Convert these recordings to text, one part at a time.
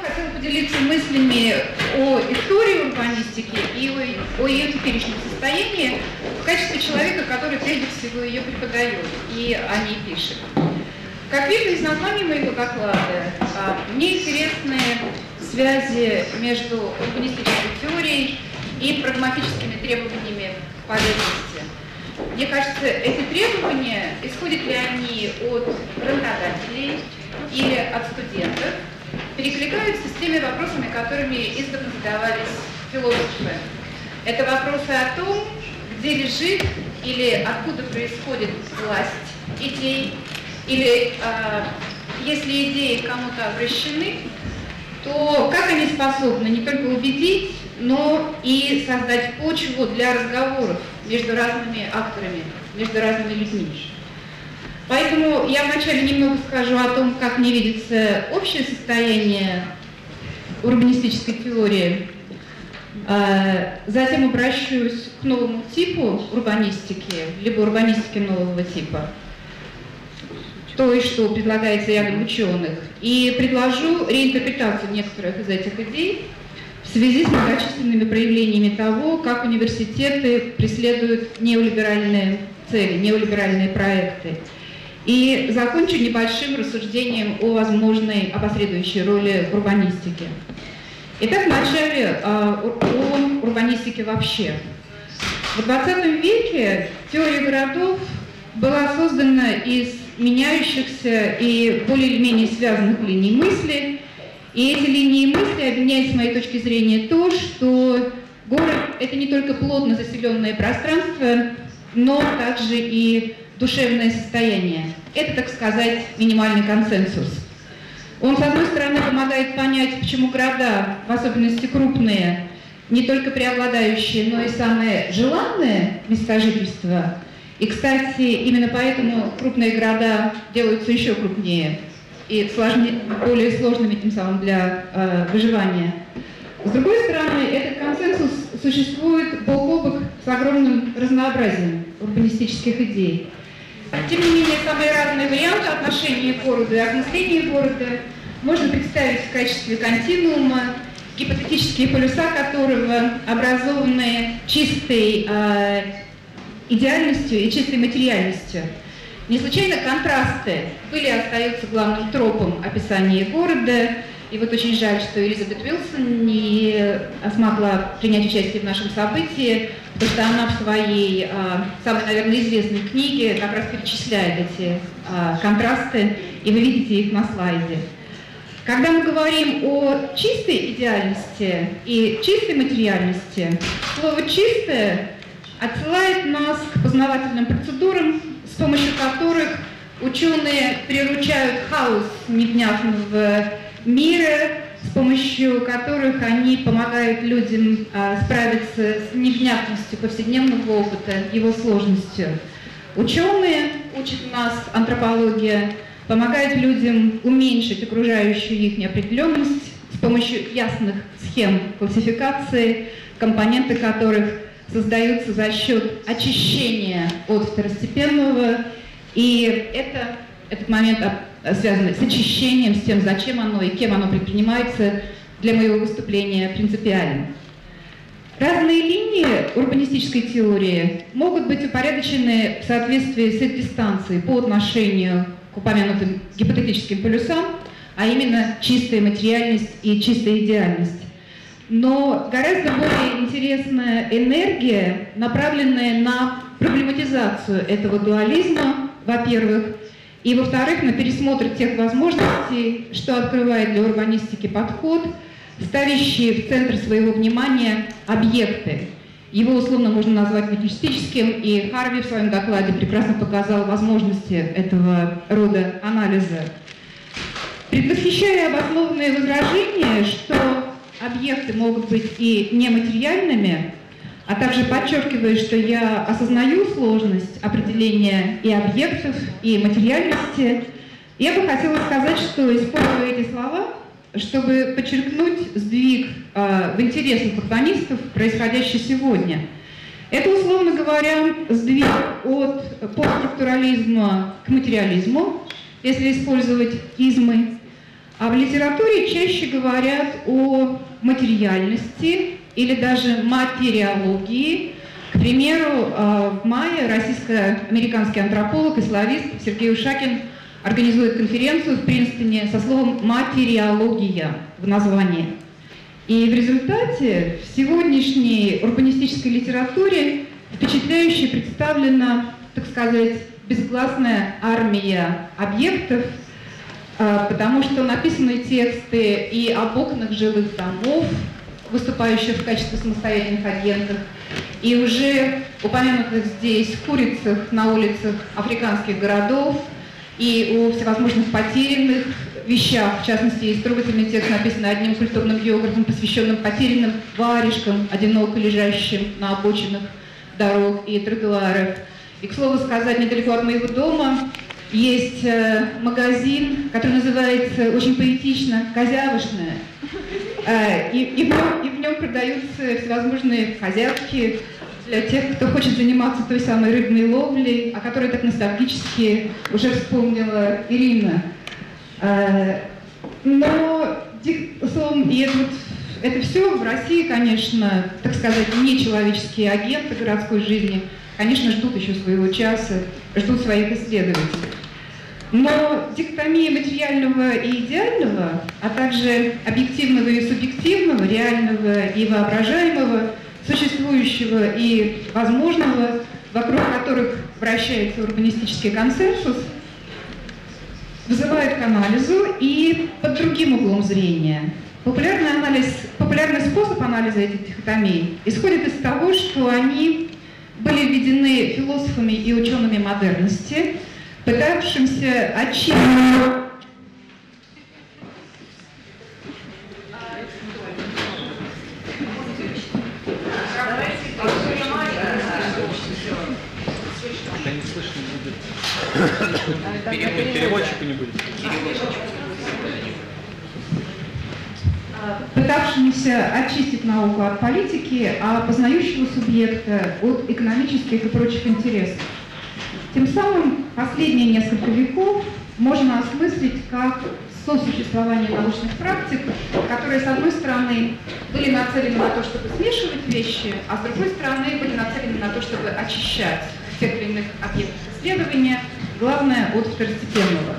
хотела поделиться мыслями о истории урбанистики и о ее теперешнем состоянии в качестве человека, который прежде всего ее преподает и о ней пишет. Как видно из названия моего доклада, мне интересны связи между урбанистической теорией и прагматическими требованиями к полезности. Мне кажется, эти требования, исходят ли они от работодателей или от студентов, перекликаются с теми вопросами, которыми издавна задавались философы. Это вопросы о том, где лежит или откуда происходит власть идей, или если идеи кому-то обращены, то как они способны не только убедить, но и создать почву для разговоров между разными акторами, между разными людьми. Поэтому я вначале немного скажу о том, как мне видится общее состояние урбанистической теории, затем обращусь к новому типу урбанистики, либо урбанистики нового типа, то, что предлагается рядом ученых, и предложу реинтерпретацию некоторых из этих идей в связи с многочисленными проявлениями того, как университеты преследуют неолиберальные цели, неолиберальные проекты. И закончу небольшим рассуждением о возможной опосредующей роли урбанистики. Итак, вначале о урбанистике вообще. В 20 веке теория городов была создана из меняющихся и более или менее связанных линий мысли. И эти линии мысли объединяют, с моей точки зрения, то, что город – это не только плотно заселенное пространство, но также и душевное состояние. Это, так сказать, минимальный консенсус. Он, с одной стороны, помогает понять, почему города, в особенности крупные, не только преобладающие, но и самые желанные места жительства. И, кстати, именно поэтому крупные города делаются еще крупнее и более сложными тем самым для выживания. С другой стороны, этот консенсус существует бок о бок с огромным разнообразием урбанистических идей. Тем не менее, самые разные варианты отношения к городу и осмысления города можно представить в качестве континуума, гипотетические полюса которого образованы чистой идеальностью и чистой материальностью. Не случайно контрасты были и остаются главным тропом описания города. И вот очень жаль, что Элизабет Уилсон не смогла принять участие в нашем событии, потому что она в своей самой, наверное, известной книге как раз перечисляет эти контрасты, и вы видите их на слайде. Когда мы говорим о чистой идеальности и чистой материальности, слово «чистое» отсылает нас к познавательным процедурам, с помощью которых ученые приручают хаос невнятного мира, с помощью которых они помогают людям справиться с невнятностью повседневного опыта, его сложностью. Ученые, учат нас антропология, помогают людям уменьшить окружающую их неопределенность с помощью ясных схем классификации, компоненты которых создаются за счет очищения от второстепенного, и этот момент связан с очищением, с тем, зачем оно и кем оно предпринимается, для моего выступления принципиален. Разные линии урбанистической теории могут быть упорядочены в соответствии с их дистанцией по отношению к упомянутым гипотетическим полюсам, а именно чистая материальность и чистая идеальность. Но гораздо более интересная энергия, направленная на проблематизацию этого дуализма, во-первых, и, во-вторых, на пересмотр тех возможностей, что открывает для урбанистики подход, ставящий в центр своего внимания объекты. Его условно можно назвать методистическим, и Харви в своем докладе прекрасно показал возможности этого рода анализа. Предвосхищая обоснованные возражения, что объекты могут быть и нематериальными, а также подчеркивая, что я осознаю сложность определения и объектов, и материальности, я бы хотела сказать, что использую эти слова, чтобы подчеркнуть сдвиг в интересах урбанистов, происходящий сегодня. Это, условно говоря, сдвиг от постструктурализма к материализму, если использовать измы, А в литературе чаще говорят о материальности или даже материологии. К примеру, в мае российско-американский антрополог и славист Сергей Ушакин организует конференцию в Принстоне со словом «материология» в названии. И в результате в сегодняшней урбанистической литературе впечатляюще представлена, так сказать, безгласная армия объектов, потому что написаны тексты и об окнах жилых домов, выступающих в качестве самостоятельных агентов, и уже упомянутых здесь курицах на улицах африканских городов, и о всевозможных потерянных вещах. В частности, есть трогательный текст, написанный одним культурным географом, посвященным потерянным варежкам, одиноко лежащим на обочинах дорог и тротуаров. И, к слову сказать, недалеко от моего дома есть магазин, который называется очень поэтично «Козявошная». И в нем продаются всевозможные козявки для тех, кто хочет заниматься той самой рыбной ловлей, о которой так ностальгически уже вспомнила Ирина. Но, словом, и это все в России, конечно, так сказать, нечеловеческие агенты городской жизни, конечно, ждут еще своего часа, ждут своих исследователей. Но дихотомия материального и идеального, а также объективного и субъективного, реального и воображаемого, существующего и возможного, вокруг которых вращается урбанистический консенсус, вызывает к анализу и под другим углом зрения. Популярный способ анализа этих дихотомий исходит из того, что они были введены философами и учеными модерности, пытавшимся очистить переводчика не будет. Пытавшимся очистить науку от политики, а познающего субъекта от экономических и прочих интересов. Тем самым последние несколько веков можно осмыслить как сосуществование научных практик, которые, с одной стороны, были нацелены на то, чтобы смешивать вещи, а с другой стороны, были нацелены на то, чтобы очищать тех или иных объектов исследования, главное, от второстепенного.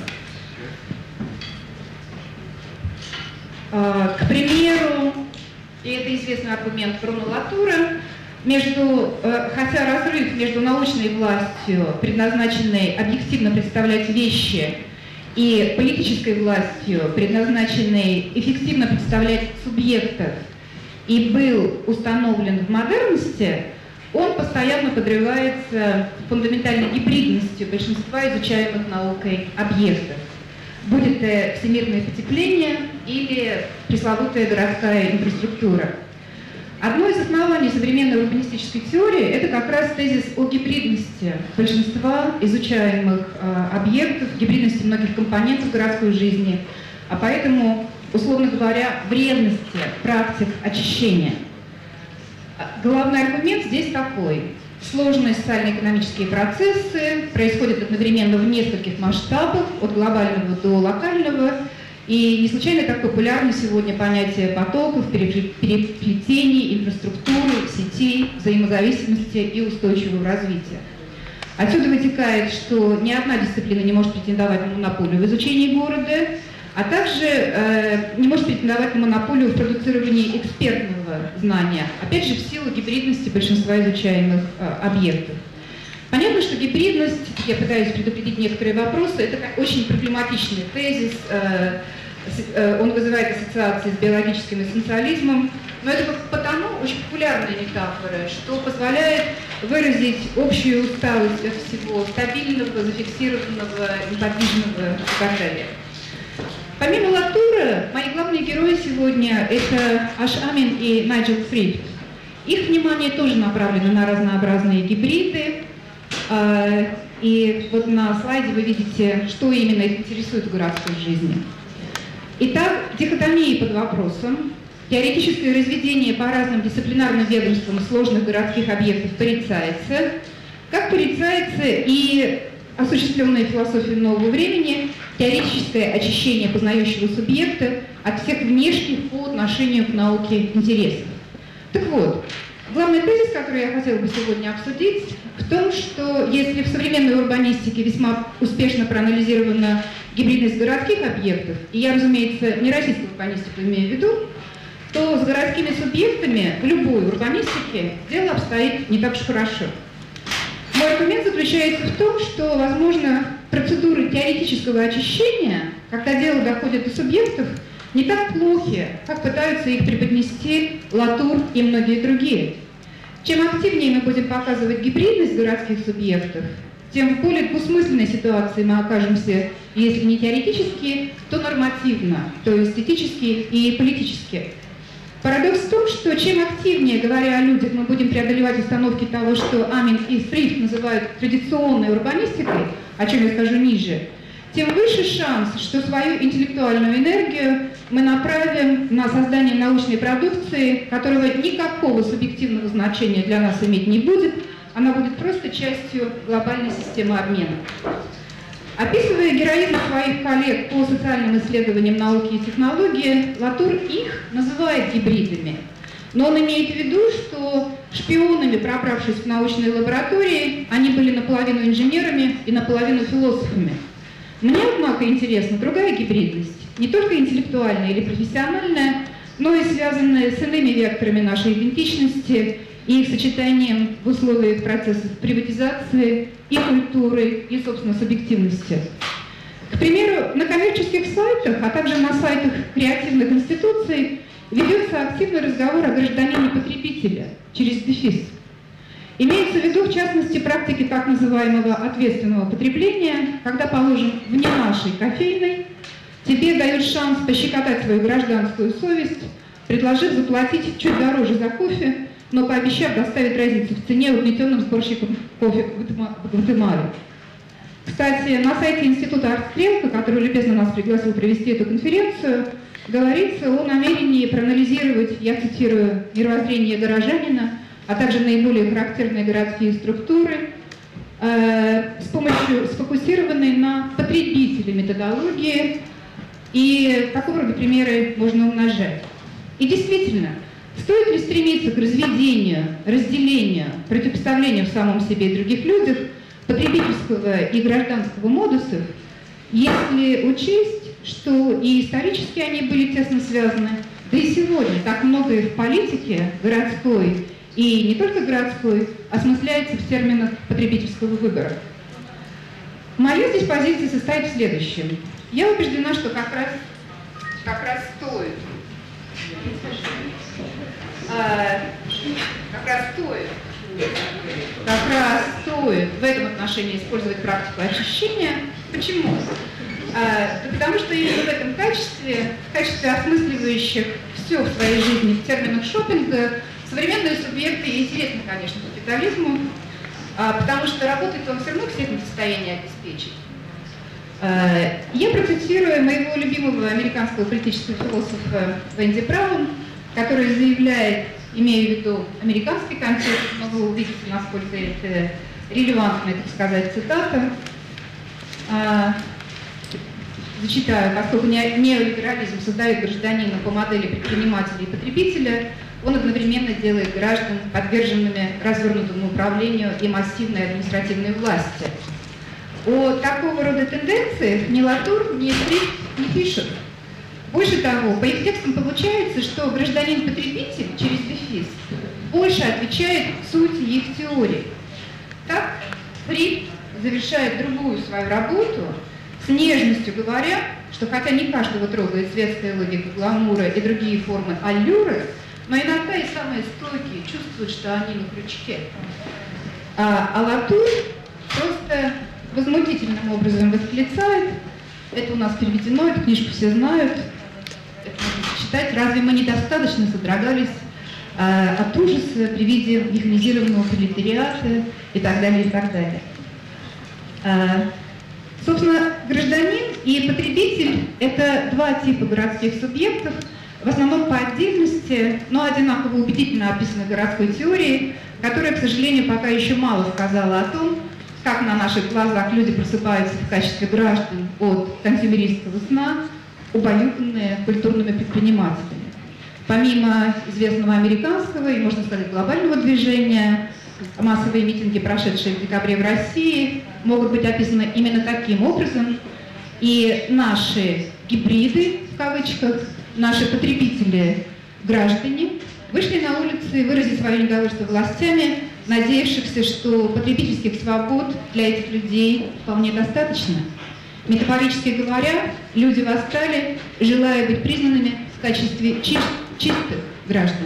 К примеру, и это известный аргумент Бруно Латура, хотя разрыв между научной властью, предназначенной объективно представлять вещи, и политической властью, предназначенной эффективно представлять субъектов, и был установлен в модерности, он постоянно подрывается фундаментальной гибридностью большинства изучаемых наукой объектов. Будет это всемирное потепление или пресловутая городская инфраструктура. Одно из оснований современной урбанистической теории – это как раз тезис о гибридности большинства изучаемых объектов, гибридности многих компонентов городской жизни, а поэтому, условно говоря, вредности практик очищения. Главный аргумент здесь такой. Сложные социально-экономические процессы происходят одновременно в нескольких масштабах, от глобального до локального, и не случайно так популярно сегодня понятие потоков, переплетений, инфраструктуры, сетей, взаимозависимости и устойчивого развития. Отсюда вытекает, что ни одна дисциплина не может претендовать на монополию в изучении города, а также не может претендовать на монополию в продуцировании экспертного знания, опять же в силу гибридности большинства изучаемых объектов. Понятно, что гибридность, я пытаюсь предупредить некоторые вопросы, это очень проблематичный тезис, он вызывает ассоциации с биологическим эссенциализмом, но это потому очень популярная метафора, что позволяет выразить общую усталость от всего стабильного, зафиксированного, неподвижного и так далее. Помимо Латура, мои главные герои сегодня – это Аш Амин и Найджел Фрифт. Их внимание тоже направлено на разнообразные гибриды. И вот на слайде вы видите, что именно их интересует в городской жизни. Итак, дихотомии под вопросом. Теоретическое разведение по разным дисциплинарным ведомствам сложных городских объектов порицается, как порицается и осуществленная философия нового времени теоретическое очищение познающего субъекта от всех внешних по отношению к науке интересов. Так вот, главный тезис, который я хотела бы сегодня обсудить, в том, что если в современной урбанистике весьма успешно проанализирована гибридность городских объектов, и я, разумеется, не российскую урбанистику имею в виду, то с городскими субъектами в любой урбанистике дело обстоит не так уж хорошо. Мой аргумент заключается в том, что, возможно, процедуры теоретического очищения, когда дело доходит до субъектов, не так плохи, как пытаются их преподнести Латур и многие другие. Чем активнее мы будем показывать гибридность городских субъектов, тем в более двусмысленной ситуации мы окажемся, если не теоретически, то нормативно, то эстетически и политически. Парадокс в том, что чем активнее, говоря о людях, мы будем преодолевать установки того, что Амин и Фрид называют традиционной урбанистикой, о чем я скажу ниже, тем выше шанс, что свою интеллектуальную энергию мы направим на создание научной продукции, которого никакого субъективного значения для нас иметь не будет, она будет просто частью глобальной системы обмена. Описывая героизм своих коллег по социальным исследованиям науки и технологии, Латур их называет гибридами. Но он имеет в виду, что шпионами, пробравшись в научные лаборатории, они были наполовину инженерами и наполовину философами. Мне, однако, интересна другая гибридность, не только интеллектуальная или профессиональная, но и связанная с иными векторами нашей идентичности и их сочетанием в условиях процессов приватизации и культуры, и, собственно, субъективности. К примеру, на коммерческих сайтах, а также на сайтах креативных институций ведется активный разговор о гражданине-потребителе через дефис. Имеется в виду, в частности, практики так называемого ответственного потребления, когда, положим, вне нашей кофейной, тебе дают шанс пощекотать свою гражданскую совесть, предложив заплатить чуть дороже за кофе, но пообещав доставить разницу в цене угнетенным сборщикам кофе в Гватемале. Кстати, на сайте Института Артстрелка, который любезно нас пригласил провести эту конференцию, говорится о намерении проанализировать, я цитирую, мировоззрение горожанина, а также наиболее характерные городские структуры, с помощью сфокусированной на потребителе методологии, и такого рода примеры можно умножать. И действительно, стоит ли стремиться к разведению, разделению, противопоставлению в самом себе и других людях потребительского и гражданского модусов, если учесть, что и исторически они были тесно связаны, да и сегодня так многое в политике городской и не только городской осмысляется в терминах потребительского выбора. Моя здесь позиция состоит в следующем. Я убеждена, что как раз стоит в этом отношении использовать практику очищения. Почему? Да потому что именно в этом качестве осмысливающих все в своей жизни в терминах шопинга, современные субъекты интересны, конечно, капитализму, потому что работает он все равно всех не в состоянии обеспечить. Я процитирую моего любимого американского политического философа Венди Браун, который заявляет, имея в виду американский контекст, но вы увидите, насколько это релевантная, так сказать, цитата. Зачитаю, поскольку неолиберализм создает гражданина по модели предпринимателя и потребителя, он одновременно делает граждан подверженными развернутому управлению и массивной административной власти. О такого рода тенденциях ни Латур, ни Фрид не пишут. Больше того, по их текстам получается, что гражданин-потребитель через дефис больше отвечает сути их теории. Так, Фрид завершает другую свою работу, с нежностью говоря, что хотя не каждого трогает светская логика гламура и другие формы аллюры, но иногда и самые стойкие чувствуют, что они на крючке. А Латур просто возмутительным образом восклицает, это у нас переведено, эту книжку все знают, это можно читать, разве мы недостаточно содрогались от ужаса при виде механизированного пролетариата и так далее, и так далее. Собственно, гражданин и потребитель – это два типа городских субъектов, в основном по отдельности, но одинаково убедительно описаны городской теорией, которая, к сожалению, пока еще мало сказала о том, как на наших глазах люди просыпаются в качестве граждан от консюмеристского сна, убаюканные культурными предпринимателями. Помимо известного американского и, можно сказать, глобального движения, массовые митинги, прошедшие в декабре в России, могут быть описаны именно таким образом. И наши гибриды, в кавычках, наши потребители, граждане, вышли на улицы выразить свое недовольство властями, надеявшихся, что потребительских свобод для этих людей вполне достаточно. Метафорически говоря, люди восстали, желая быть признанными в качестве чистых граждан.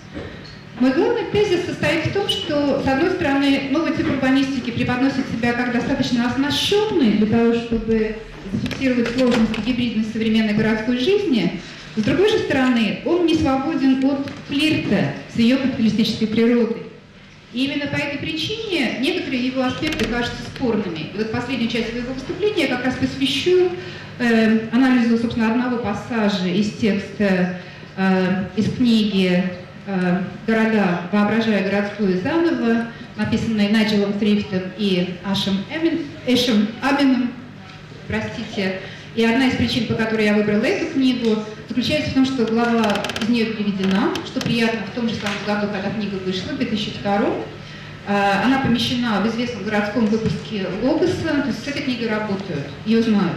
Мой главный тезис состоит в том, что, с одной стороны, новый тип урбанистики преподносит себя как достаточно оснащенный для того, чтобы зафиксировать сложность и гибридность современной городской жизни. С другой же стороны, он не свободен от флирта с ее капиталистической природой. И именно по этой причине некоторые его аспекты кажутся спорными. И вот последнюю часть своего выступления я как раз посвящу анализу, собственно, одного пассажа из текста, из книги «Города. Воображая городское заново», написанной Найджелом Трифтом и Эшем Амином. Простите. И одна из причин, по которой я выбрала эту книгу, заключается в том, что глава из нее переведена, что приятно, в том же самом году, когда книга вышла, в 2002. Она помещена в известном городском выпуске «Логоса», то есть с этой книгой работают, ее знают.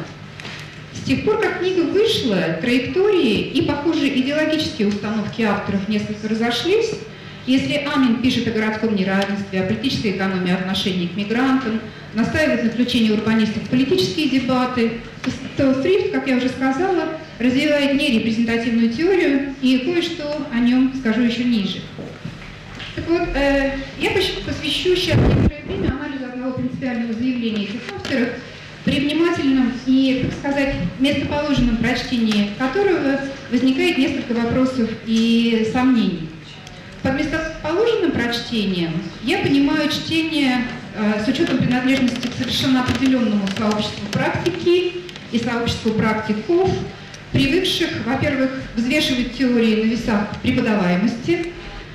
С тех пор, как книга вышла, траектории и, похоже, идеологические установки авторов несколько разошлись. Если Амин пишет о городском неравенстве, о политической экономии отношений к мигрантам, настаивает на включении урбанистов в политические дебаты, то Трифт, как я уже сказала, развивает нерепрезентативную теорию, и кое-что о нем скажу еще ниже. Так вот, я посвящу сейчас некоторое время анализу одного принципиального заявления этих авторов, при внимательном и, так сказать, местоположенном прочтении которого возникает несколько вопросов и сомнений. Под местоположенным прочтением я понимаю чтение с учетом принадлежности к совершенно определенному сообществу практики и сообществу практиков, привыкших, во-первых, взвешивать теории на весах преподаваемости,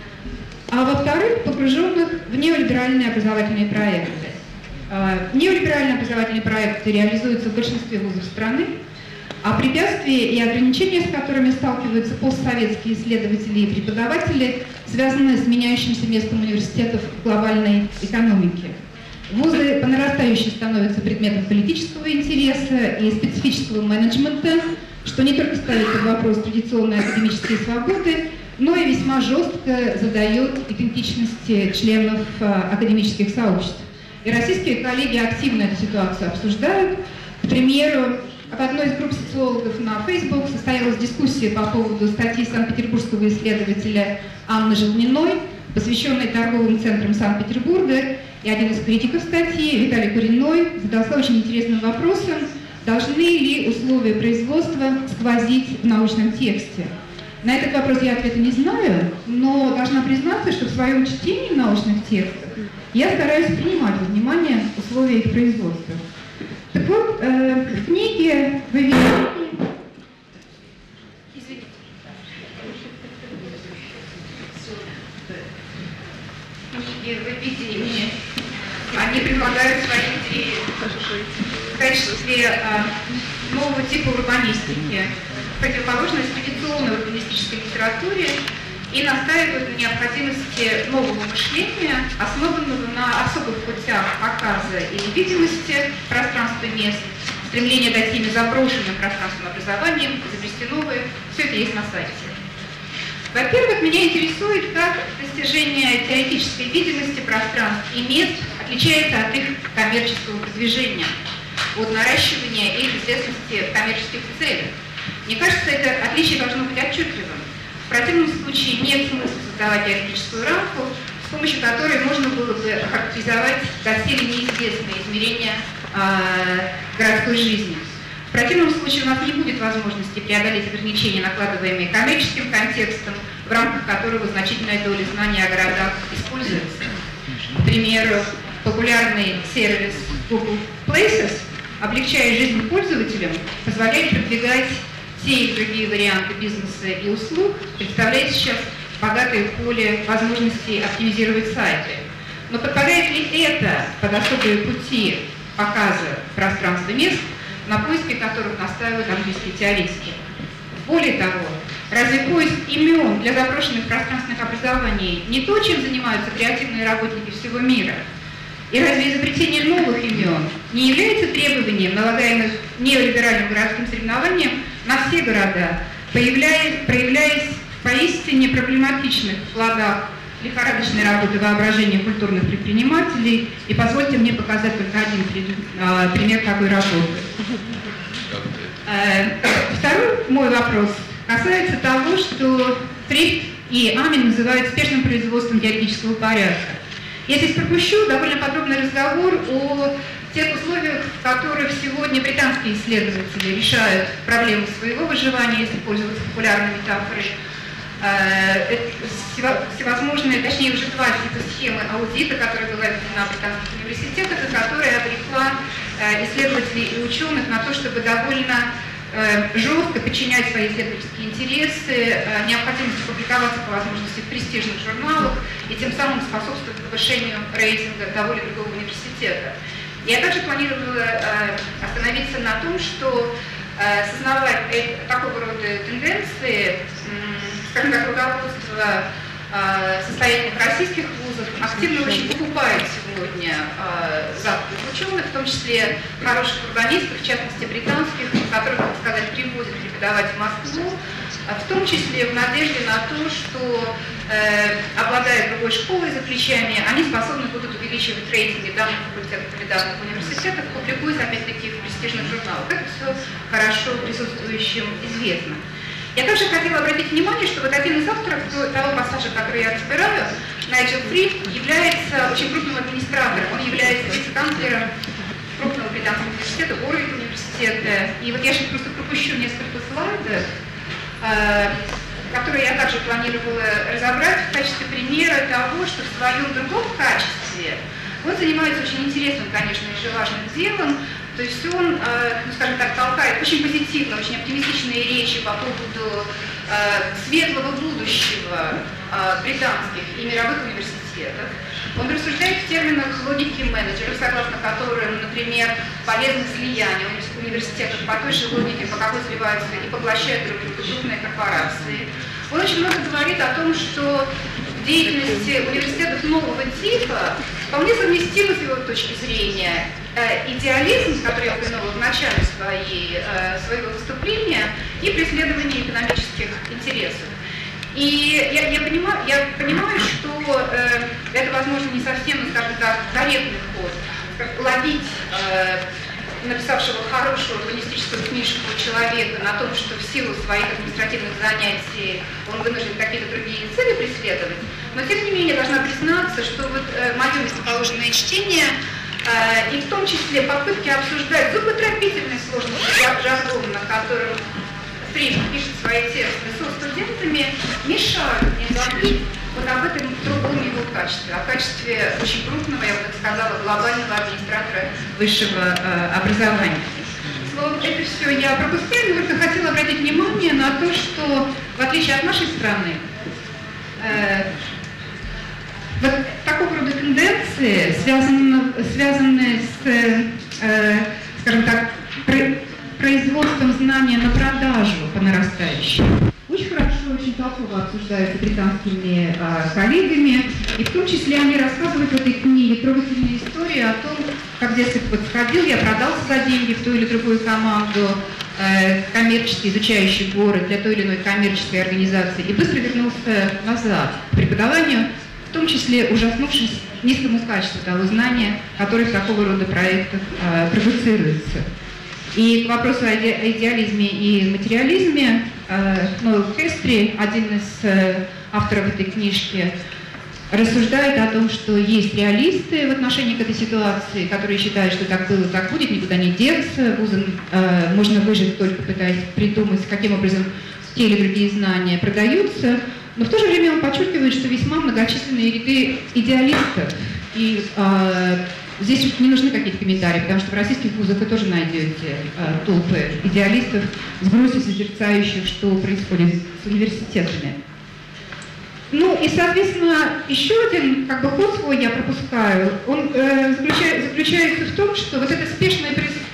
а во-вторых, погруженных в неолиберальные образовательные проекты. Неолиберальные образовательные проекты реализуются в большинстве вузов страны, а препятствия и ограничения, с которыми сталкиваются постсоветские исследователи и преподаватели, связаны с меняющимся местом университетов в глобальной экономике. Вузы по нарастающей становятся предметом политического интереса и специфического менеджмента, что не только ставит под вопрос традиционные академические свободы, но и весьма жестко задает идентичности членов академических сообществ. И российские коллеги активно эту ситуацию обсуждают. К примеру, в одной из групп социологов на Facebook состоялась дискуссия по поводу статьи санкт-петербургского исследователя Анны Желниной, посвященной торговым центрам Санкт-Петербурга, и один из критиков статьи, Виталий Куриной, задался очень интересным вопросом, должны ли условия производства сквозить в научном тексте. На этот вопрос я ответа не знаю, но должна признаться, что в своем чтении научных текстов я стараюсь принимать во внимание условия их производства. Так вот, в книге вы видите... Извините. Книги в эпидемии, они предлагают свои идеи в качестве нового типа урбанистики, противоположность традиционной урбанистической литературе, и настаивают на необходимости нового мышления, основанного на особых путях показа и видимости пространства мест, стремление дать ими заброшенным пространственным образованием, изобрести новые, все это есть на сайте. Во-первых, меня интересует, как достижение теоретической видимости пространств и мест отличается от их коммерческого продвижения, от наращивания их известности в коммерческих целях. Мне кажется, это отличие должно быть отчетливым. В противном случае нет смысла создавать теоретическую рамку, с помощью которой можно было бы охарактеризовать доселе неизвестные измерения городской жизни. В противном случае у нас не будет возможности преодолеть ограничения, накладываемые коммерческим контекстом, в рамках которого значительная доля знаний о городах используется. К примеру, популярный сервис Google Places, облегчая жизнь пользователям, позволяет продвигать те и другие варианты бизнеса и услуг, представляет сейчас богатое поле возможностей оптимизировать сайты. Но подпадает ли это под особые пути показа пространства мест, на поиске которых настаивают английские теоретики? Более того, разве поиск имен для запрошенных пространственных образований не то, чем занимаются креативные работники всего мира? И разве изобретение новых имен не является требованием, налагаемых неолиберальным городским соревнованием на все города, проявляясь в поистине проблематичных плодах лихорадочной работы воображения культурных предпринимателей? И позвольте мне показать только один пример такой работы. Второй мой вопрос касается того, что Фрихт и Амин называют спешным производством теоретического порядка. Я здесь пропущу довольно подробный разговор о тех условиях, в которых сегодня британские исследователи решают проблему своего выживания, если пользоваться популярной метафорой. Всевозможные, точнее уже два типа схемы аудита, которые была введена в британских университетах, и которая обрекла исследователей и ученых на то, чтобы довольно жестко подчинять свои исследовательские интересы необходимости публиковаться по возможности в престижных журналах и тем самым способствовать повышению рейтинга того или другого университета. Я также планировала остановиться на том, что сознавая такого рода тенденции, скажем так, руководство состоятельных российских вузов активно очень покупает сегодня западных ученых, в том числе хороших урбанистов, в частности британских, которых, так сказать, привозят преподавать в Москву, в том числе в надежде на то, что, обладая другой школой за плечами, они способны будут увеличивать рейтинги данных факультетов или данных университетов, публикуясь опять-таки в престижных журналах. Это все хорошо присутствующим известно. Я также хотела обратить внимание, что вот один из авторов того пассажа, который я разбираю, Найджел Фрихт, является очень крупным администратором. Он является вице-канцлером крупного британского университета, Уорвик университета. И вот я сейчас просто пропущу несколько слайдов, которые я также планировала разобрать в качестве примера того, что в своем другом качестве он занимается очень интересным, конечно, и же важным делом. То есть он, скажем так, толкает очень позитивно, очень оптимистичные речи по поводу светлого будущего британских и мировых университетов. Он рассуждает в терминах логики менеджеров, согласно которым, например, полезны слияния университетов по той же логике, по какой сливаются и поглощают друг друга крупные корпорации. Он очень много говорит о том, что деятельность университетов нового типа вполне совместима с его точки зрения. Идеализм, который я упомянула в начале своего выступления, и преследование экономических интересов. И я понимаю, что это, возможно, не совсем, скажем так, корректный ход. Ловить написавшего хорошую урбанистическую книжку человека на том, что в силу своих административных занятий он вынужден какие-то другие цели преследовать. Но, тем не менее, должна признаться, что вот мое местоположенное чтение и в том числе попытки обсуждать зубодробительные сложности жаргона, на котором Фрихт пишет свои тексты со студентами, мешают мне забыть вот об этом другом его качестве, о качестве очень крупного, я бы так сказала, глобального администратора высшего образования. Словом, это все я пропускаю, но только хотела обратить внимание на то, что в отличие от нашей страны, вот такого рода тенденции связаны с, скажем так, производством знания на продажу по нарастающей. Очень хорошо, очень толково обсуждаются британскими коллегами, и в том числе они рассказывают в этой книге трогательные истории о том, как, дескать, вот сходил, я продался за деньги в ту или другую команду, коммерчески изучающий город для той или иной коммерческой организации, и быстро вернулся назад к преподаванию, в том числе ужаснувшись низкому качеству того знания, которое в такого рода проектах продуцируется. И к вопросу о идеализме и материализме, Кестри, один из авторов этой книжки, рассуждает о том, что есть реалисты в отношении к этой ситуации, которые считают, что так было, так будет, никуда не деться, вузам можно выжить, только пытаясь придумать, каким образом те или другие знания продаются. Но в то же время он подчеркивает, что весьма многочисленные ряды идеалистов. И здесь не нужны какие-то комментарии, потому что в российских вузах вы тоже найдете толпы идеалистов, сбросив созерцающих, что происходит с университетами. Ну и, соответственно, еще один как бы ход свой я пропускаю. Он заключается в том, что вот это спешное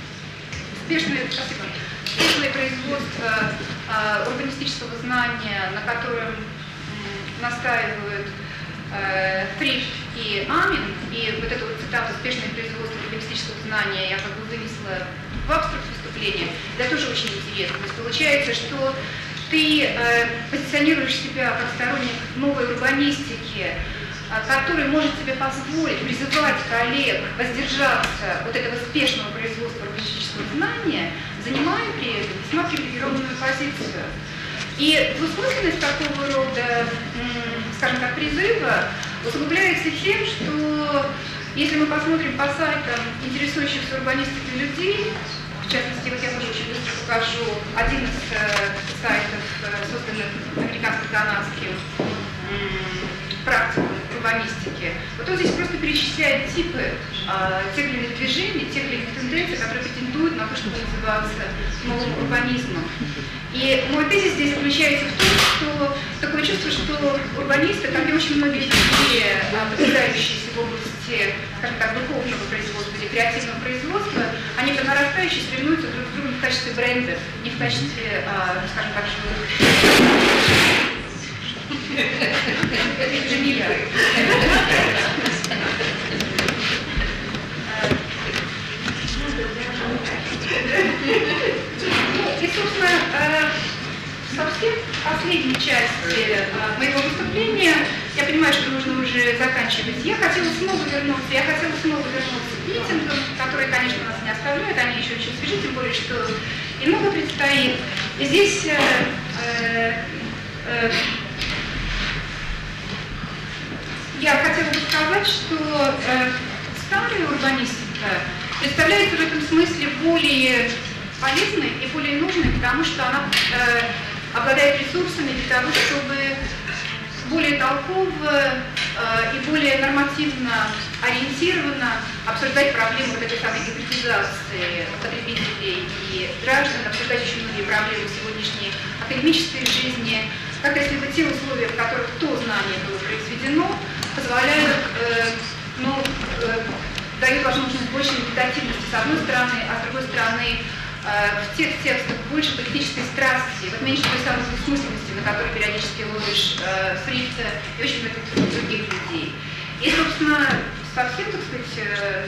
производство урбанистического знания, на котором настаивают Фриш и Амин, и вот эту вот цитату «спешное производство урбанистического знания» я как бы вынесла в абстракт выступления, это тоже очень интересно. То есть получается, что ты позиционируешь себя как сторонник новой урбанистики, который может себе позволить призывать коллег воздержаться от этого спешного производства урбанистического знания, занимая при этом весьма привилегированную позицию. И двусмысленность такого рода, скажем так, призыва усугубляется тем, что если мы посмотрим по сайтам интересующихся урбанистикой людей, в частности, вот я тоже очень быстро покажу один из сайтов, созданных американско-канадским практикум урбанистики. Вот он здесь просто перечисляет типы тех или иных движений, тех или иных тенденций, которые претендуют на то, чтобы называться новым урбанизмом. И мой тезис здесь заключается в том, что такое чувство, что урбанисты, как и очень многие другие, подвигающиеся в области, скажем так, духовного производства или креативного производства, они по нарастающей соревнуются друг с другом в качестве брендов, не в качестве, скажем так, живых. Это же не я. И, собственно, совсем в последней части моего выступления, я понимаю, что нужно уже заканчивать, я хотела снова вернуться к митингам, которые, конечно, нас не оставляют, они еще очень свежи, тем более, что и много предстоит. И здесь я хотела бы сказать, что старая урбанистика представляется в этом смысле более полезной и более нужной, потому что она обладает ресурсами для того, чтобы более толково и более нормативно ориентированно обсуждать проблемы вот этой самой гибридизации потребителей и граждан, обсуждать очень многие проблемы сегодняшней академической жизни, как если бы те условия, в которых то знание было произведено, позволяют, дают возможность большей медитативности с одной стороны, а с другой стороны в тех текстах больше политической страсти, вот меньше той самой двусмысленности, на которой периодически ловишь Фрихта и очень многих других людей. И, собственно, совсем, так сказать,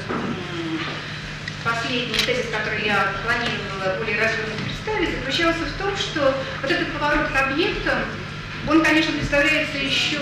последний тезис, который я планировала более развернуто представить, заключался в том, что вот этот поворот к объектам, он, конечно, представляется еще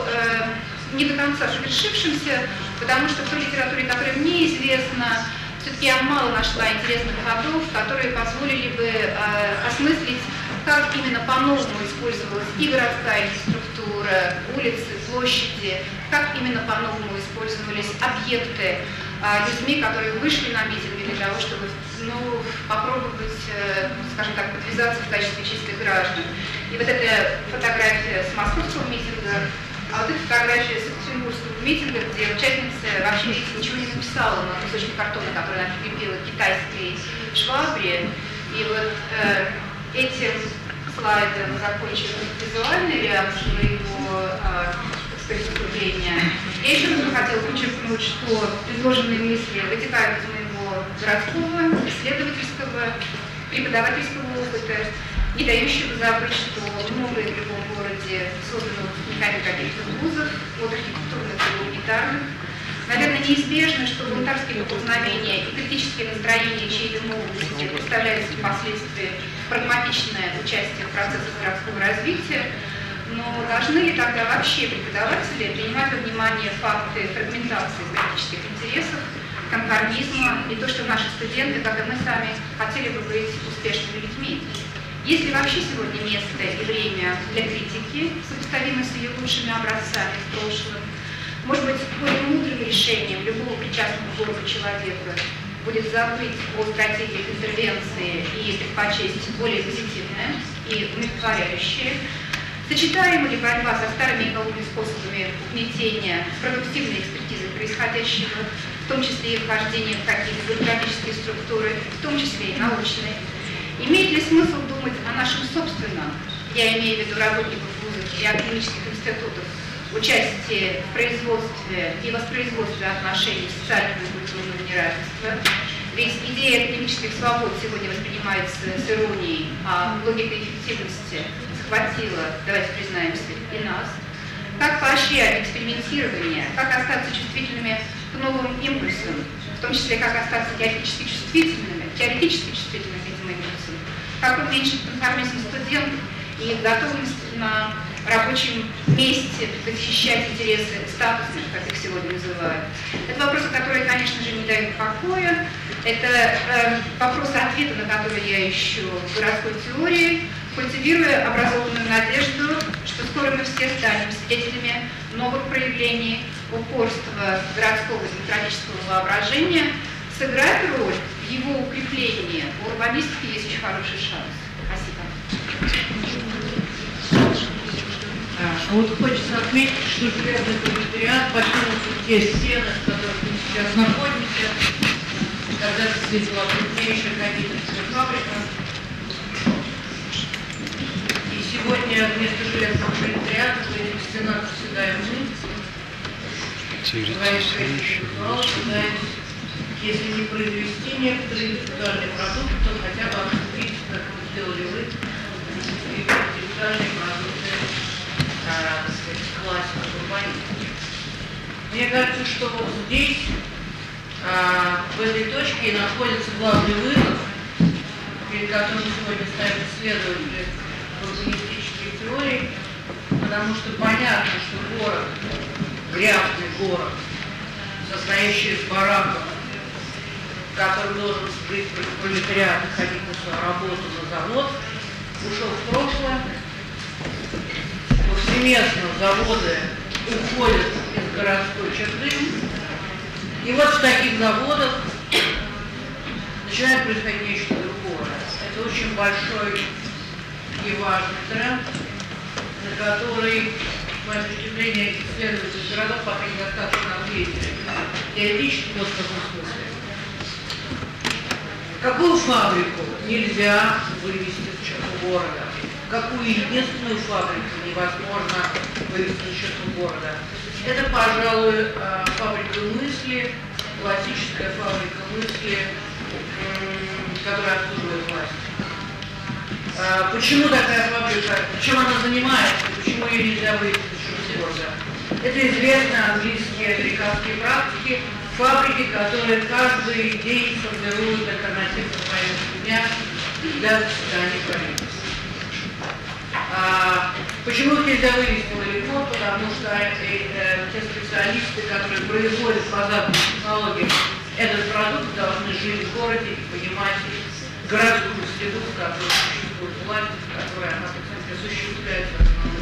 не до конца совершившимся, потому что в той литературе, которая мне известна, все-таки я мало нашла интересных ходов, которые позволили бы осмыслить, как именно по-новому использовалась и городская инфраструктура, улицы, площади, как именно по-новому использовались объекты людьми, которые вышли на митинги для того, чтобы попробовать, скажем так, подвязаться в качестве чистых граждан. И вот эта фотография с московского митинга, а вот эта фотография с екатеринбургского митинга, где участница вообще ничего не написала на кусочке картона, который она прикрепила к китайской швабре. И вот этим слайдом закончила визуальная реакция моего выступления. Я еще раз хотела подчеркнуть, что предложенные мысли вытекают из моего городского, исследовательского, преподавательского опыта, не дающего забыть, что многое в любом городе создано выпускниками каких-то вузов, от архитектурных и гуманитарных. Наверное, неизбежно, что бунтарские поползновения и критические настроения чьей-то молодости представляют впоследствии прагматичное участие в процессах городского развития, но должны ли тогда вообще преподаватели принимать во внимание факты фрагментации политических интересов, конформизма и то, что наши студенты, как и мы сами, хотели бы быть успешными людьми? Есть ли вообще сегодня место и время для критики, сопоставимой с ее лучшими образцами в прошлом? Может быть, более мудрым решением любого причастного к городу человека будет забыть о стратегиях интервенции и предпочесть более позитивное и удовлетворяющее? Сочетаема ли борьба со старыми экологическими способами угнетения с продуктивной экспертизой происходящего, в том числе и вхождением в какие-то бюрократические структуры, в том числе и научные? Имеет ли смысл думать о нашем собственном, я имею в виду работников вузов и академических институтов участие в производстве и воспроизводстве отношений социального и культурного неравенства. Ведь идея академических свобод сегодня воспринимается с иронией, а логика эффективности захватила, давайте признаемся, и нас. Как поощрять экспериментирование, как остаться чувствительными к новым импульсам, в том числе как остаться теоретически чувствительными к этим импульсам, как уменьшить конформизм студентов и их готовность на рабочем месте защищать интересы статусных, как их сегодня называют. Это вопросы, которые, конечно же, не дают покоя. Это вопросы, ответы на которые я ищу в городской теории, культивируя образованную надежду, что скоро мы все станем свидетелями новых проявлений упорства городского демократического воображения, сыграть роль в его укреплении. У урбанистики есть очень хороший шанс. Спасибо. Вот хочется отметить, что железный пролетариат покинулся те стены, в которых мы сейчас находимся. Когда-то здесь была крупнейшая кондитерская фабрика. И сегодня вместо железного пролетариата в этих стенах заседаем мы. Если не произвести некоторые индивидуальные продукты, то хотя бы обсудить, как вы сделали вы, индивидуальные продукты, так сказать, классика урбанистики. Мне кажется, что вот здесь, в этой точке, и находится главный вызов, перед которым сегодня ставят исследователи урбанистических теорий, потому что понятно, что город, грязный город, состоящий из бараков, который должен быть пролетариат и ходить на свою работу, на завод, ушел в прошлое. Повсеместно заводы уходят из городской черты. И вот в таких заводах начинает происходить нечто другое. Это очень большой и важный тренд, на который, с моей точки зрения, исследователи городов пока недостаточно ответили. Теоретически вот в каком смысле. Какую фабрику нельзя вывести в черту города? Какую единственную фабрику невозможно вывести в черту города? Это, пожалуй, фабрика мысли, классическая фабрика мысли, которая обслуживает власть. Почему такая фабрика, чем она занимается, почему ее нельзя вывести в черту города? Это известные английские, американские практики, фабрики, которые каждый день формируют альтернативную повестку дня для заседаний правительства. Почему их нельзя вывести далеко? Потому что те специалисты, которые производят по западным технологиям этот продукт, должны жить в городе и понимать городскую среду, в которой существует власть, в которой она осуществляется.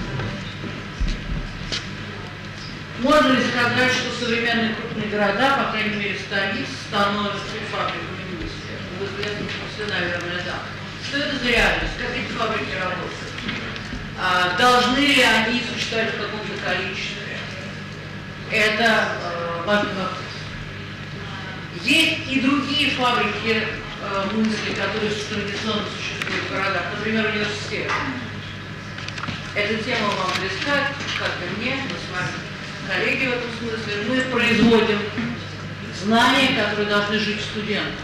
Можно ли сказать, что современные крупные города, по крайней мере столицы, становятся фабриками мысли? В известном смысле, наверное, да. Что это за реальность? Как эти фабрики работают? Должны ли они существовать в каком-то количестве? Это важный вопрос. Есть и другие фабрики мысли, которые традиционно существуют в городах, например, университет. Эта тема вам близка, как и мне, мы с вами коллеги в этом смысле. Мы производим знания, которые должны жить в студентах.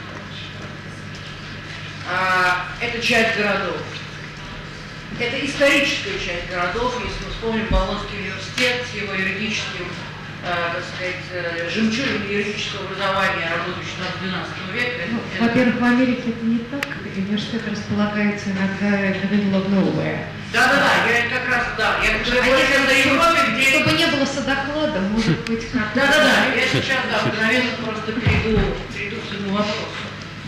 Это часть городов. Это историческая часть городов, если мы вспомним Болонский университет с его юридическим, так сказать, жемчужиной юридического образования, работающего в XII веке. Во-первых, в Америке это не так. Университет располагается иногда на middle of nowhere. Да, я как раз, да. Я чтобы не было садоклада, может быть, как-то... Да, я сейчас, мгновенно просто перейду к своему вопросу.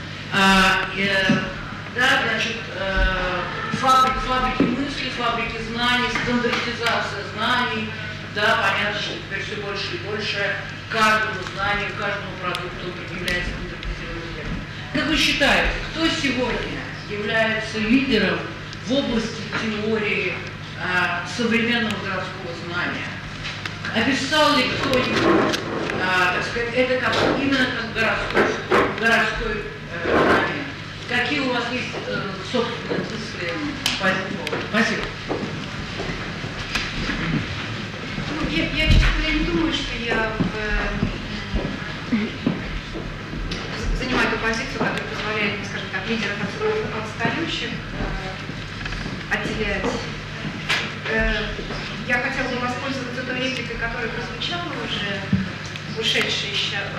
Да, значит, фабрики мысли, фабрики знаний, стандартизация знаний, да, понятно, что теперь все больше и больше каждому знанию, каждому продукту предъявляется стандартизированный термин. Как вы считаете, кто сегодня является лидером в области теории современного городского знания? Описал ли кто-нибудь, так сказать, это как, именно как городской знание? Какие у вас есть собственные мысли по этому поводу? Спасибо. Я, честно говоря, не думаю, что я занимаю ту позицию, которая позволяет, скажем так, лидеров отстающих отделять. Я хотела бы воспользоваться той репликой, которая прозвучала уже, ушедшей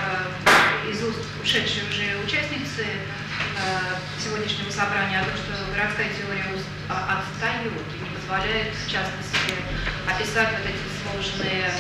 из уст ушедшей уже участницы сегодняшнего собрания, о том, что городская теория отстает и не позволяет, в частности, описать вот эти сложные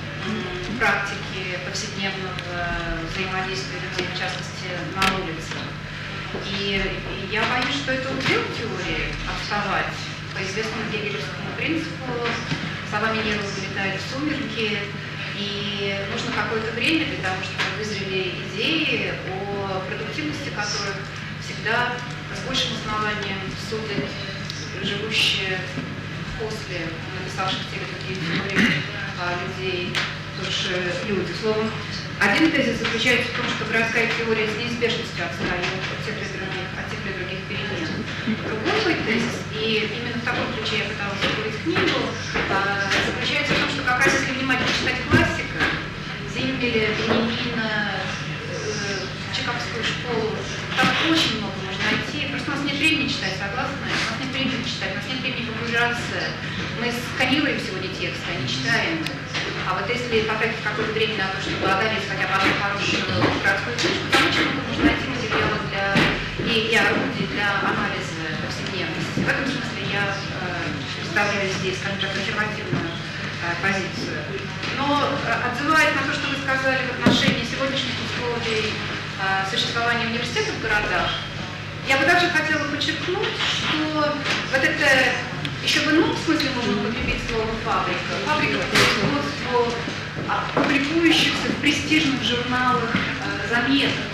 практики повседневного взаимодействия людей, в частности, на улице. И я боюсь, что это удел теории отставать по известному гегелевскому принципу. Сова Минерва вылетает в сумерки, и нужно какое-то время для того, чтобы вызрели идеи, о продуктивности которых всегда с большим основанием судят живущие после написавших те или другие теории людей, тоже люди. Словом, один тезис заключается в том, что городская теория с неизбежностью отстает от тех или других перемен. Другой мой тезис, и именно в таком ключе я пыталась закрыть книгу, заключается в том, что как раз если внимательно читать классика, Зиммеля, Бенемина, Чайковскую школу, там очень много можно найти. Просто у нас нет времени читать, согласны? У нас нет времени читать, у нас нет времени погружаться. Мы сканируем сегодня тексты, а не читаем их. А вот если потратить какое-то время на то, чтобы одолеть хотя бы одну хорошую городскую книжку, там очень много можно найти материалов и орудий для анализа повседневности. В этом смысле я представляю здесь, скажем так, консервативную позицию. Но отзываясь на то, что вы сказали в отношении сегодняшних условий существования университетов в городах, я бы также хотела подчеркнуть, что вот это еще в ином смысле можно употребить слово «фабрика». Фабрика – производство публикующихся в престижных журналах заметок,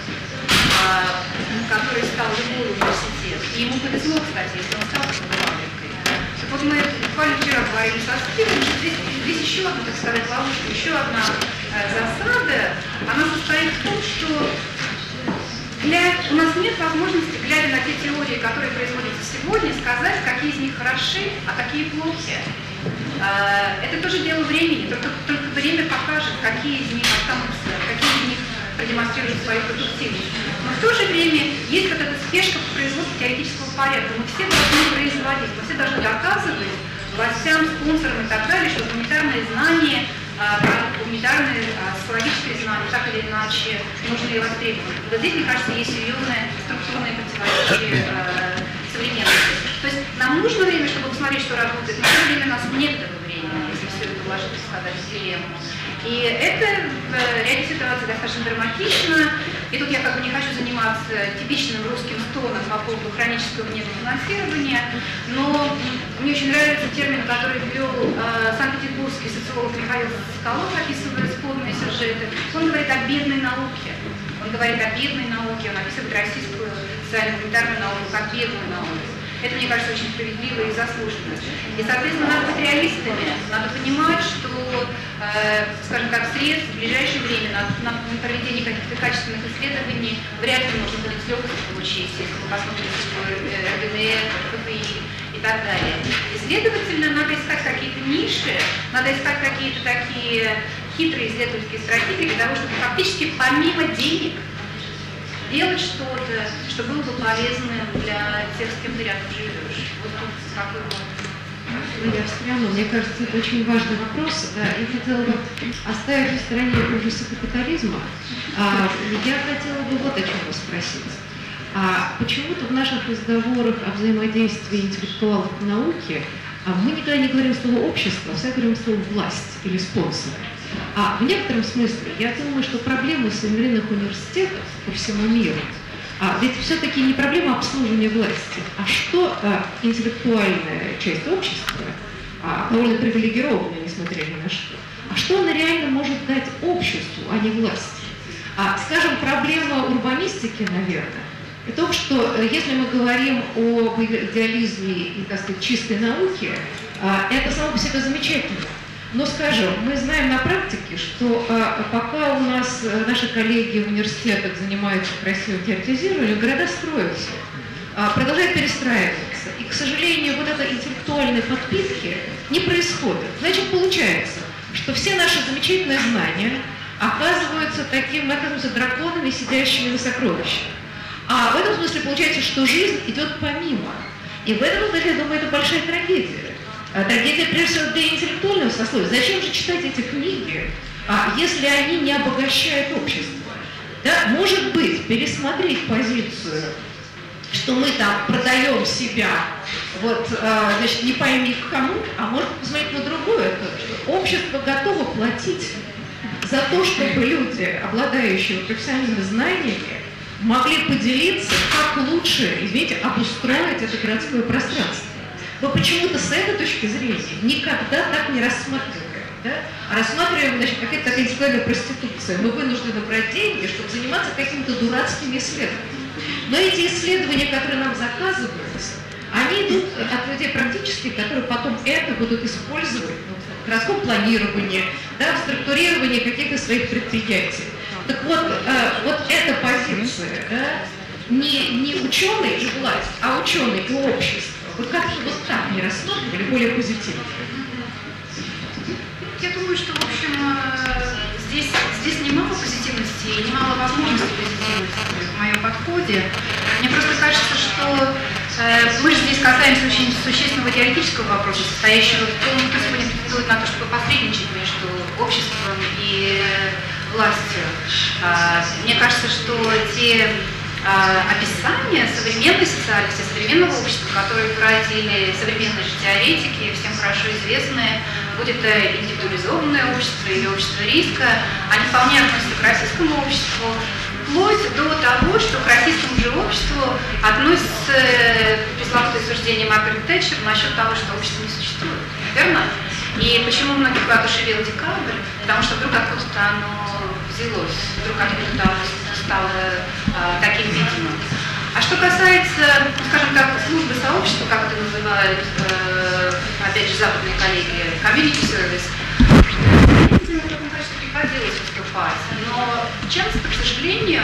который стал любой университет. И ему повезло, кстати, если он стал такой фабрикой. Так вот мы буквально вчера говорили со Стивеном, что здесь еще одна, так сказать, ловушка, еще одна засада. Она состоит в том, что у нас нет возможности, глядя на те теории, которые производятся сегодня, сказать, какие из них хороши, а какие плохи. Это тоже дело времени, только время покажет, какие из них останутся, какие из них продемонстрируют свою продуктивность. Но в то же время есть вот эта спешка по производству теоретического порядка. Мы все должны производить, мы все должны доказывать властям, спонсорам и так далее, что гуманитарные знания, гуманитарные социологические знания так или иначе нужны и востребованы. Вот здесь, мне кажется, есть серьезное структурное противоречие современности. То есть нам нужно время, чтобы посмотреть, что работает, но в то же время у нас нет этого времени, если все это вложить, сказать, в дилемму. И это в ряде ситуаций достаточно драматично. И тут я как бы не хочу заниматься типичным русским стоном по поводу хронического недофинансирования, но мне очень нравится термин, который ввел санкт-петербургский социолог Михаил Соколов, описывая сходные сюжеты. Он говорит о бедной науке. Он говорит о бедной науке, он описывает российскую социально-гуманитарную науку как бедную науку. Это, мне кажется, очень справедливо и заслуженно. И, соответственно, надо быть реалистами. Надо понимать, что, скажем так, средств в ближайшее время на проведение каких-то качественных исследований вряд ли можно будет с легкостью получить, если мы посмотрим РГН, ФПИ и так далее. И, следовательно, надо искать какие-то ниши, надо искать какие-то такие хитрые исследовательские стратегии для того, чтобы фактически помимо денег делать что-то, что было бы полезным для тех, с кем ты рядом живешь. Вот тут какой вот. Я встряну. Мне кажется, это очень важный вопрос. Да, я хотела бы, оставив в стороне ужасы капитализма, я хотела бы вот о чем вас спросить. Почему-то в наших разговорах о взаимодействии интеллектуалов в науке мы никогда не говорим слово «общество», всегда говорим слово «власть» или «спонсор». В некотором смысле я думаю, что проблемы современных университетов по всему миру, ведь все-таки не проблема обслуживания власти, а что интеллектуальная часть общества, довольно привилегированная, несмотря ни на что она реально может дать обществу, а не власти. Скажем, проблема урбанистики, наверное, и то, что если мы говорим об идеализме и, так сказать, чистой науке, это само по себе замечательно. Но, скажем, мы знаем на практике, что пока у нас наши коллеги в университетах занимаются красивым теоретизированием, города строятся, продолжают перестраиваться. И, к сожалению, вот этой интеллектуальной подпитки не происходит. Значит, получается, что что все наши замечательные знания оказываются таким, оказываются драконами, сидящими на сокровищах. А в этом смысле получается, что жизнь идет помимо. И в этом смысле, я думаю, это большая трагедия. Трагедия, прежде всего, для интеллектуального сословия. Зачем же читать эти книги, если они не обогащают общество? Да? Может быть, пересмотреть позицию, что мы там продаем себя, вот, значит, не пойми к кому, а может посмотреть на другое, что общество готово платить за то, чтобы люди, обладающие профессиональными знаниями, могли поделиться, как лучше, извините, обустроить это городское пространство. Мы почему-то с этой точки зрения никогда так не рассматриваем. Да? А рассматриваем, значит, какая-то такая интеллектуальная проституция. Мы вынуждены брать деньги, чтобы заниматься какими-то дурацкими исследованиями. Но эти исследования, которые нам заказываются, они идут от людей практически, которые потом это будут использовать в городском планировании, да, в структурировании каких-то своих предприятий. Так вот, вот эта позиция, да, не ученый и власть, а ученый и общество, вы как-то вот так не рассматривали, более позитивно? Я думаю, что, в общем, здесь немало позитивности и немало возможностей позитивности в моем подходе. Мне просто кажется, что мы же здесь касаемся очень существенного теоретического вопроса, состоящего в том, кто сегодня претендует на то, чтобы посредничать между обществом и властью. Мне кажется, что те описания современной социальности, современного общества, которые породили современные же теоретики, всем хорошо известные, будь это индивидуализованное общество или общество риска, они вполне относятся к российскому обществу, вплоть до того, что к российскому же обществу относится пресловутое суждение Маргарет Тэтчер насчет того, что общество не существует. Верно? И почему многих воодушевил декабрь? Потому что вдруг откуда-то оно взялось, вдруг откуда-то оно стало таким видимым. А что касается, скажем так, службы сообщества, как это называют, опять же, западные коллеги, community service, мне в этом качестве приходилось выступать. Но часто, к сожалению,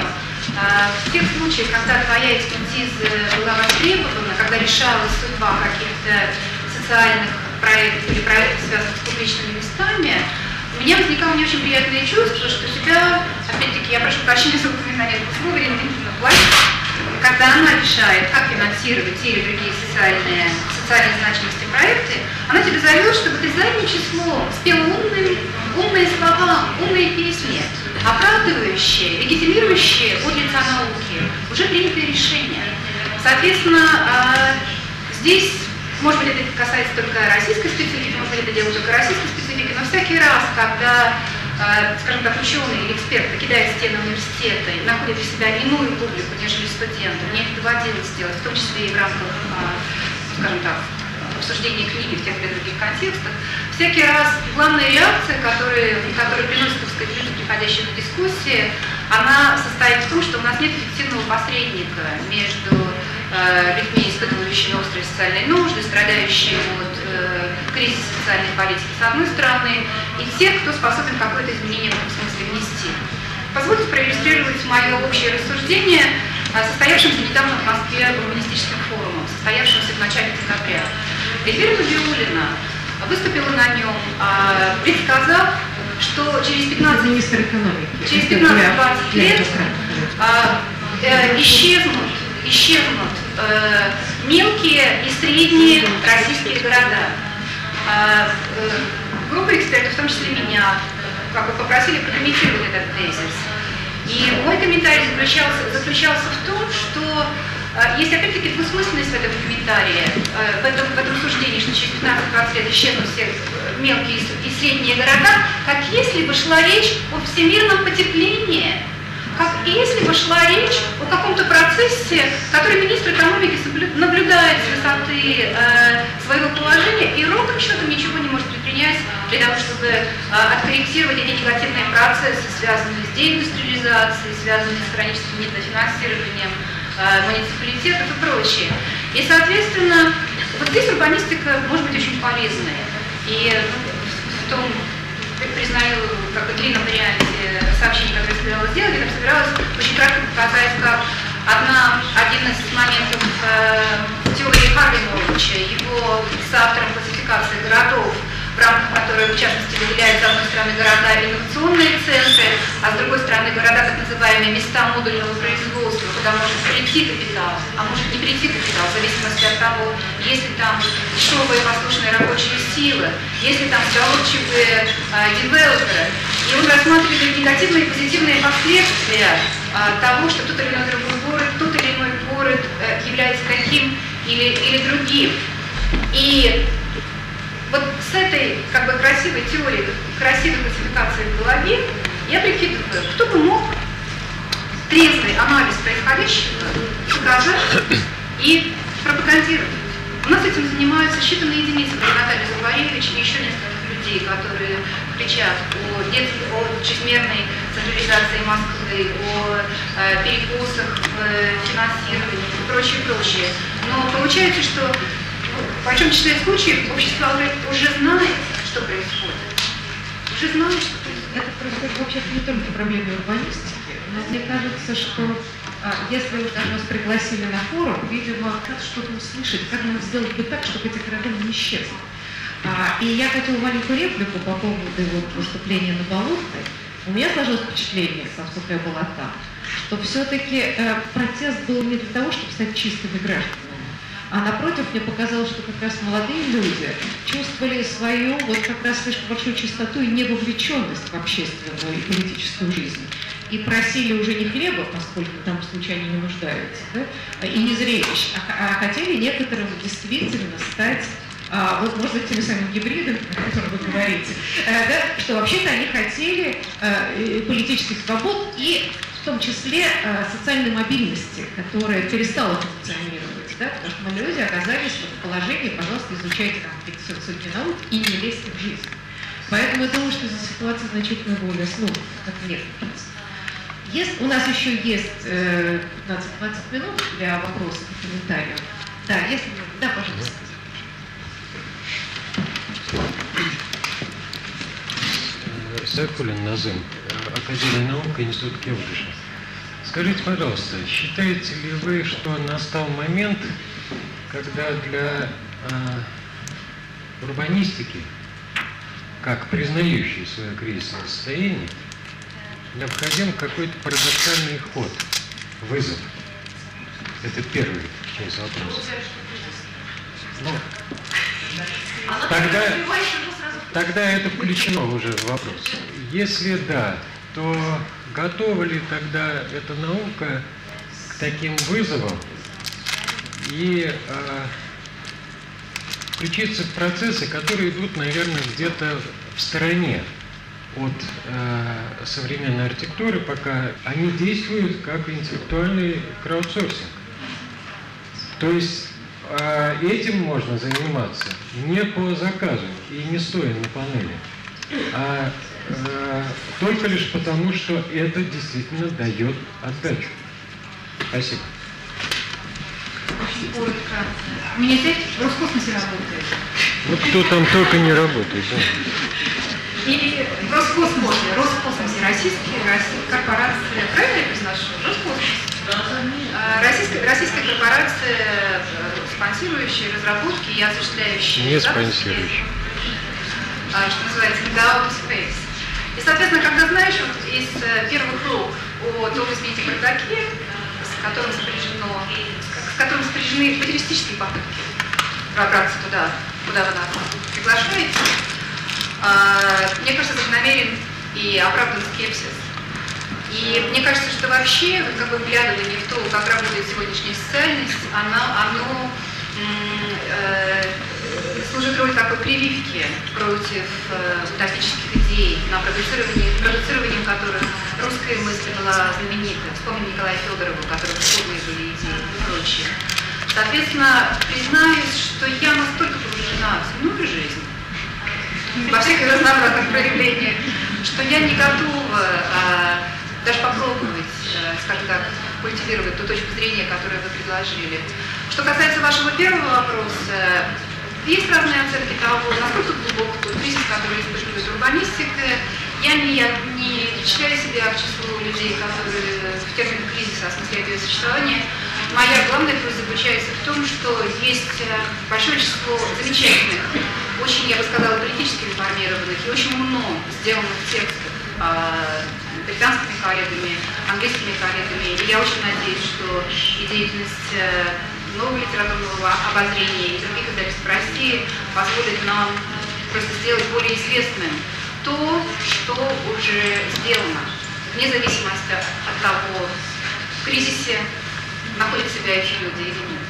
в тех случаях, когда твоя экспертиза была востребована, когда решалась судьба каких-то социальных проектов или проектов, связанных с публичными местами, у меня возникало не очень приятное чувство, что тебя, опять-таки, я прошу прощения за упоминание этого слова, власть, когда она решает, как финансировать те или другие социальные значимости проекты, она тебя зовет, чтобы ты задним числом спела умные слова, умные песни, оправдывающие, легитимирующие от лица науки уже принятые решения. Соответственно, здесь, может быть, это касается только российской специфики, может быть, это делает только российской специфики, но всякий раз, когда, скажем так, ученые или эксперты покидают стены университета и находят для себя иную публику, нежели студенты, мне это доводилось сделать, в том числе и в рамках, скажем так, обсуждения книги в тех или других контекстах, всякий раз главная реакция, которую приносит, так сказать, люди, приходящие в дискуссии, она состоит в том, что у нас нет эффективного посредника между людьми, испытывающими острые социальные нужды, страдающие от кризиса социальной политики с одной стороны, и тех, кто способен какое-то изменение в этом смысле внести. Позвольте проиллюстрировать мое общее рассуждение, состоявшемся недавно в Москве урбанистическим форумом, состоявшемся в начале декабря. Эльвира Набиуллина выступила на нем, предсказав, что через 15-20 лет исчезнут мелкие и средние российские города. Группа экспертов, в том числе меня, как бы попросили прокомментировать этот тезис. И мой комментарий заключался в том, что есть опять-таки двусмысленность в этом комментарии, в этом суждении, что через 15-20 лет исчезнут все мелкие и средние города, как если бы шла речь о всемирном потеплении, как если бы шла речь о каком-то процессе, который министр экономики наблюдает с высоты своего положения и ровным счетом ничего не может предпринять для того, чтобы откорректировать эти негативные процессы, связанные с деиндустриализацией, связанные с хроническим недофинансированием муниципалитетов и прочее. И, соответственно, вот здесь урбанистика может быть очень полезной. И в том, признаю, как в длинном варианте сообщений, которое я собиралась сделать, я собиралась очень кратко показать, как один из моментов теории Харви-Морича, его соавтором классификации городов, в рамках которой, в частности, выделяется, с одной стороны, стороны, города инновационные центры, а с другой стороны, города, так называемые места модульного производства, куда может прийти капитал, а может не прийти капитал, в зависимости от того, есть ли там дешевые послушные рабочие силы, есть ли там сговорчивые девелоперы. И он рассматривает негативные и позитивные последствия того, что тот или иной другой город, тот или иной город является таким или другим. И вот с этой как бы красивой теорией, красивой классификацией в голове я прикидываю, кто бы мог трезвый анализ происходящего показать и пропагандировать. У нас этим занимаются считанные единицы, Наталья Зубаревич и еще несколько людей, которые кричат о чрезмерной централизации Москвы, о перекосах в финансировании и прочее. Но получается, что в большом числе случаев общество уже знает, что происходит. Уже знает, что происходит. Это происходит вообще не только проблемы урбанистики, но мне кажется, что если уж даже нас пригласили на форум, видимо, как что-то услышать, как нам сделать бы так, чтобы эти города не исчезли. И я хотела маленькую реплику по поводу выступления на Болотной. У меня сложилось впечатление, поскольку я была там, что все-таки протест был не для того, чтобы стать чистыми гражданами, а напротив, мне показалось, что как раз молодые люди чувствовали свою вот как раз слишком большую чистоту и невовлеченность в общественную и политическую жизнь. И просили уже не хлеба, поскольку там случайно не нуждаются, да, и не зрелищ, а хотели некоторым действительно стать вот, может быть, теми самыми гибридами, о которых вы говорите, да, что вообще-то они хотели политических свобод и в том числе социальной мобильности, которая перестала функционировать, да, потому что люди оказались в положении, пожалуйста, изучайте там какие-то сотни наук и не лезьте в жизнь. Поэтому я думаю, что ситуация значительно более сложная, как мне кажется. У нас еще есть 15-20 минут для вопросов и комментариев. Да, если... Да, пожалуйста. Сайфуллин Назым, Академия наук, Институт Келдыша. Скажите, пожалуйста, считаете ли вы, что настал момент, когда для урбанистики, как признающей свое кризисное состояние, необходим какой-то парадоксальный ход, вызов? Это первая часть вопроса. Ну, тогда это включено уже в вопрос. Если да, то готова ли тогда эта наука к таким вызовам и включиться в процессы, которые идут, наверное, где-то в стороне от современной архитектуры, пока они действуют как интеллектуальный краудсорсинг. То есть этим можно заниматься не по заказу и не стоя на панели, а только лишь потому, что это действительно дает отдачу. Спасибо. Очень коротко. У меня здесь в Роскосмосе работает. Вот кто там только не работает, да? И в Роскосмосе российская корпорация, правильно я произношу? Роскосмос. Российская корпорация, спонсирующая разработки и осуществляющая... Не спонсирующая. Что называется, Endowed Space. И, соответственно, когда знаешь вот из первых рук о том измените бардаке, с которым сопряжены материалистические попытки пробраться туда, куда вы нас приглашаете, мне кажется, закономерен и оправдан скепсис. И мне кажется, что вообще, вот как бы вглядывание в то, как работает сегодняшняя социальность, оно служит роль такой прививки против утопических идей, на продуцированием которых русская мысль была знаменита. Вспомним Николая Федорова, у которого сходные были идеи и прочее. Соответственно, признаюсь, что я настолько погружена в земную жизнь, во всех разнообразных проявлениях, что я не готова даже попробовать, скажем так, культивировать ту точку зрения, которую вы предложили. Что касается вашего первого вопроса, есть разные оценки того, насколько глубок тот кризис, который испытывает урбанистика. Я не причисляю себя к числу людей, которые в термин кризиса осмысляют ее существование. Моя главная просьба заключается в том, что есть большое число замечательных, очень, я бы сказала, политически информированных и очень умно сделанных текстов британскими коллегами, английскими коллегами. И я очень надеюсь, что и деятельность нового литературного обозрения и других издательств России позволит нам просто сделать более известным то, что уже сделано, вне зависимости от того, в кризисе находят себя эти люди или нет.